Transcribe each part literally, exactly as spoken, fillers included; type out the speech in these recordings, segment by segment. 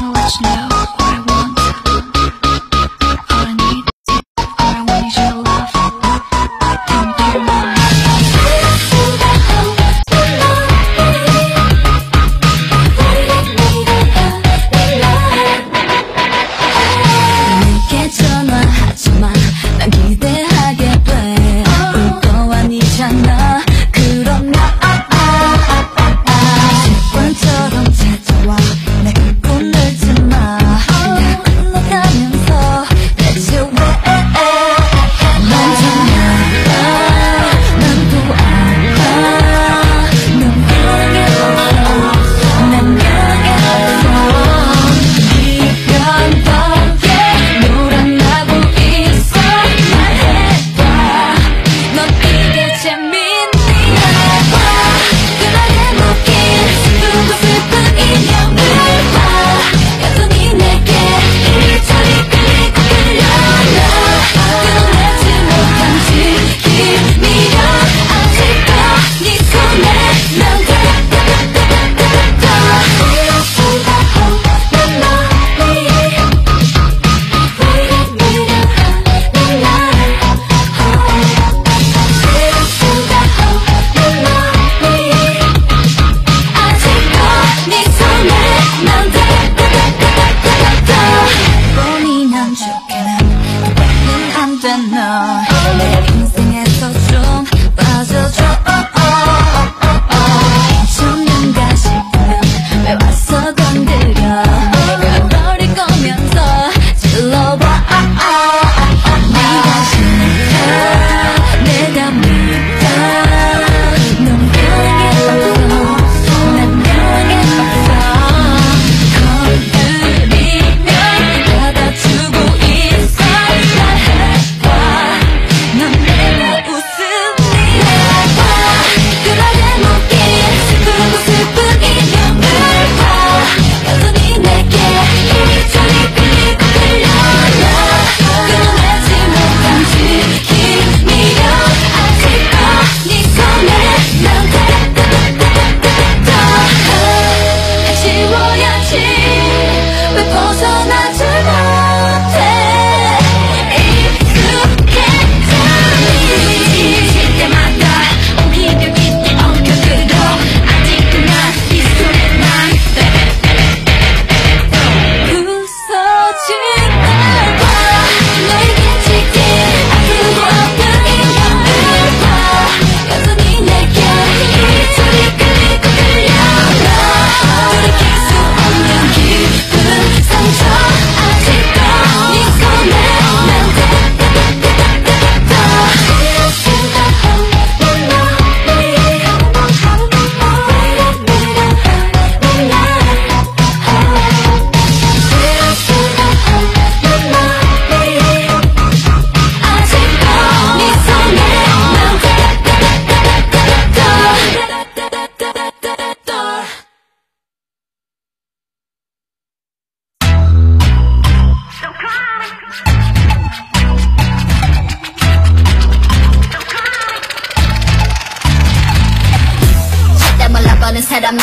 사람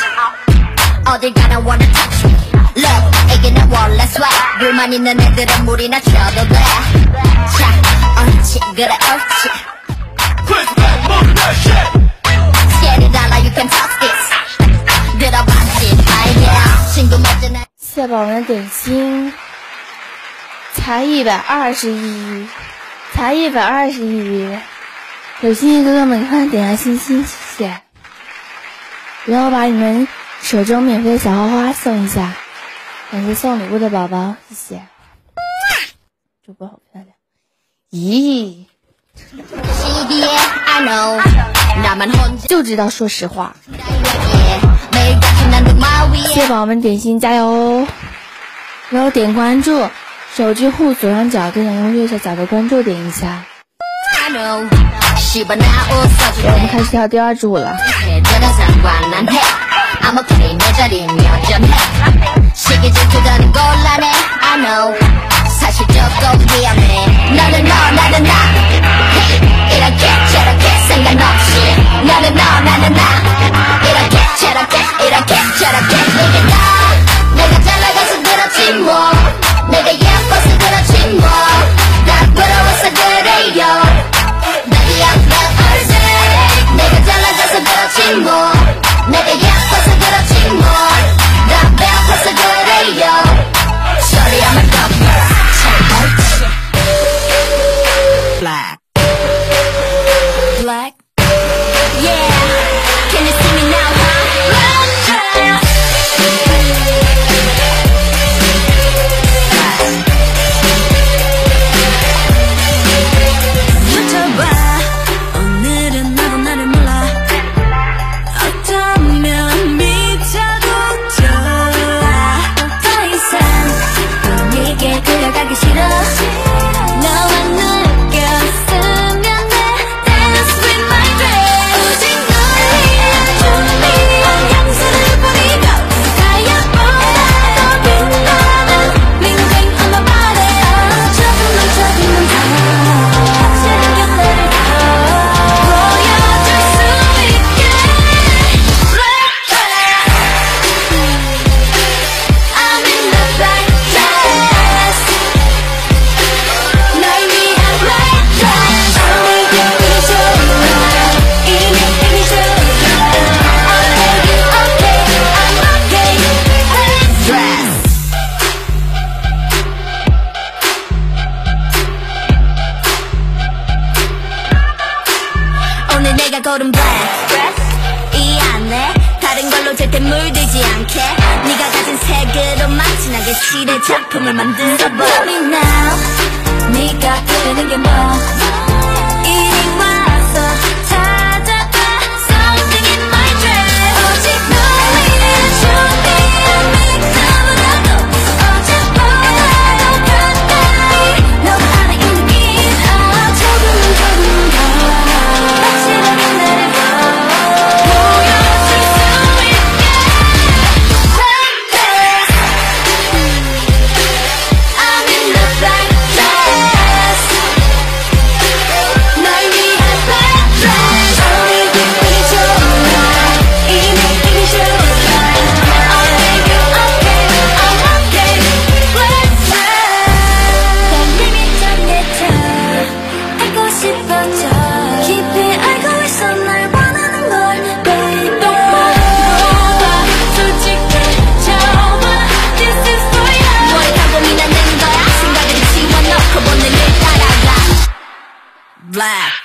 없이 어딜 가나 wanna touch me Look 애기는 원래 swag 불만 있는 애들은 물이나 쳐도 돼 자 옳지 그래 옳지 Quick back move that shit Scared it all like you can touch this 들어봤지 아이야 친구 맞은 날 谢宝文的点心才一百二十一才一百二十一有心意哥哥们快点下星星，谢谢。然后把你们手中免费的小花花送一下，感谢送礼物的宝宝，谢谢。主播好漂亮，咦，就知道说实话。谢谢宝宝们点心，加油哦！然后点关注，手机护左上角跟人物右下角的关注点一下。我们开始跳第二支舞了。 그렇지 뭐 내가 예뻐서 그렇지 뭐 나 배고파서 그래요 Sorry I'm a dumb girl 잘 알지 Black Black Yeah Can you see me now huh Black 묻혀봐 오늘은 나도 나를 몰라 어쩌면 미쳐도 좋아 더 이상 네게 끌려가기 싫어 너와 느꼈으면 돼 Dance with my dream 오직 너를 위해 준비한 향수를 뿌리고 가야보다 더 빛나는 Bling bling on my body 조금만 조금만 더 확실한 곁들을 더 보여줄 수 있게 I'm in the black dress 널 위한 black dress Only you 이미 좋아 이미 이미 좋아 I'll make you okay I'm okay black dress 오늘 내가 고른 black dress 이 안에 다른 걸로 절대 물들지 않게 네가 가진 색으로만 진하게 칠해 작품을 만들어봐 Tell me now 네가 부르는 게 뭐 이리 와서 찾아봐 Something in my dress 오직 너를 위해 준비한 믹서보다도 어제보다도 가까이 너와 안에 이 느낌 아 조금만 조금만 더 확실하게 나를 더 보여줄 수 있게 Black dress I'm in the black dress 널 위한 black dress Only you 이미 좋아 이미 이미 좋아 I'll make you okay I'm okay black dress 떨림이 정해져 알고 싶어져 깊이 알고 있어 날 원하는 걸 baby 봐봐 솔직해져봐 This is for you 뭘 하고 미나는 거야 생각을 지워놓고 본능을 따라가 Black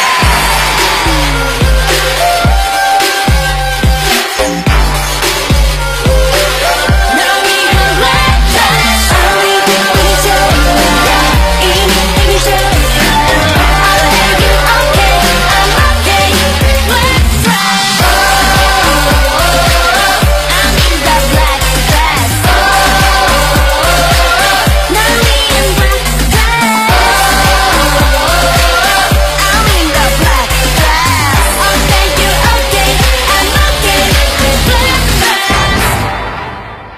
널 위한 black dress Only you 이미 좋아 이미 이미 좋아 I'll make you okay I'm okay black dress I'm in the black dress 널 위한 black dress I'm in the black dress I'll make you okay I'm okay black dress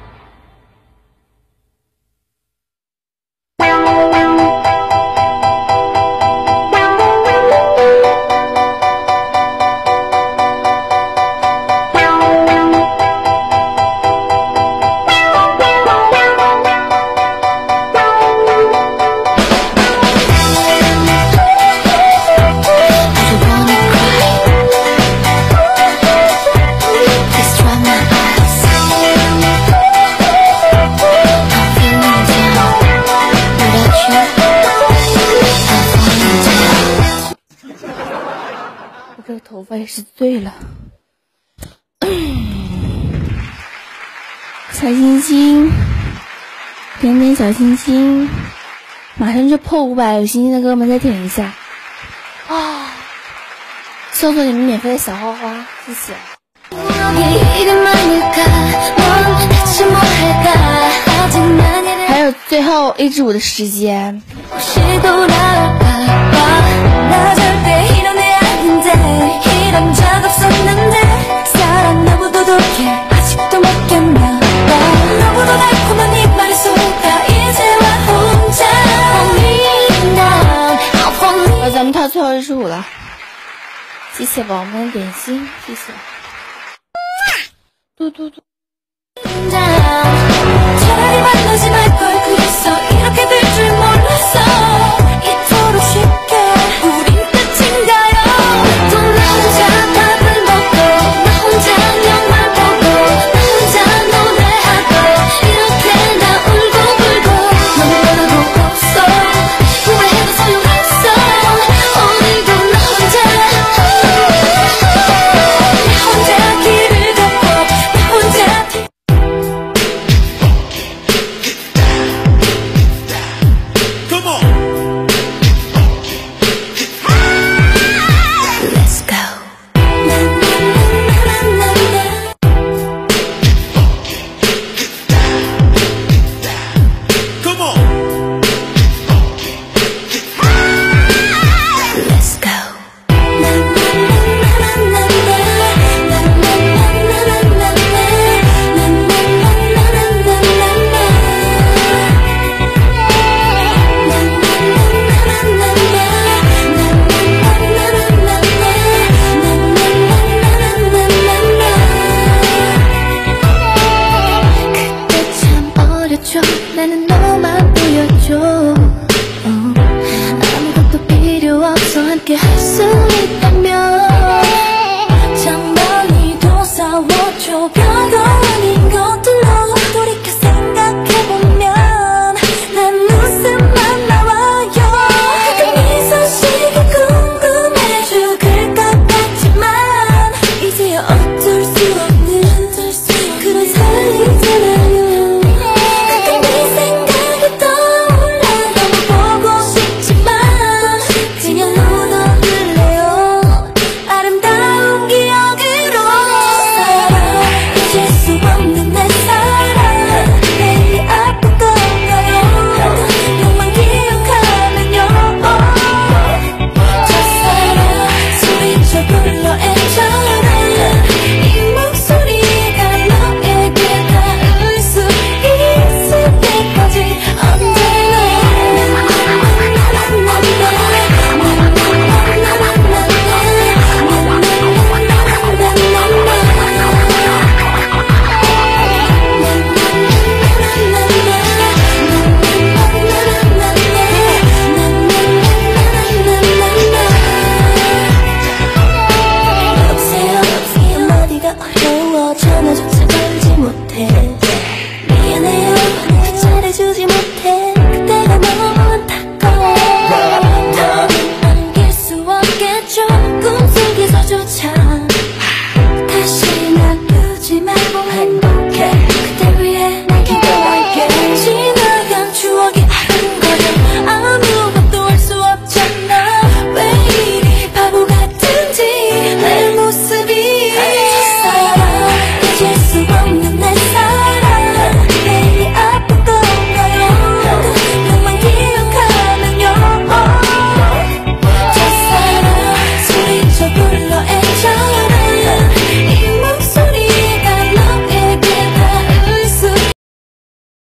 我这个头发也是醉了。小星星，点点小星星，马上就破五百，有星星的哥哥们再点一下啊！送送你们免费的小花花，谢谢。还有最后一支舞的时间。 이런 적 없었는데 사랑 너무도 독해 아직도 먹겠나 봐 너무도 달콤한 이 말이 속아 이제와 혼자好，咱们跳最后一支舞了，谢谢宝宝们的点心，谢谢。嘟嘟嘟。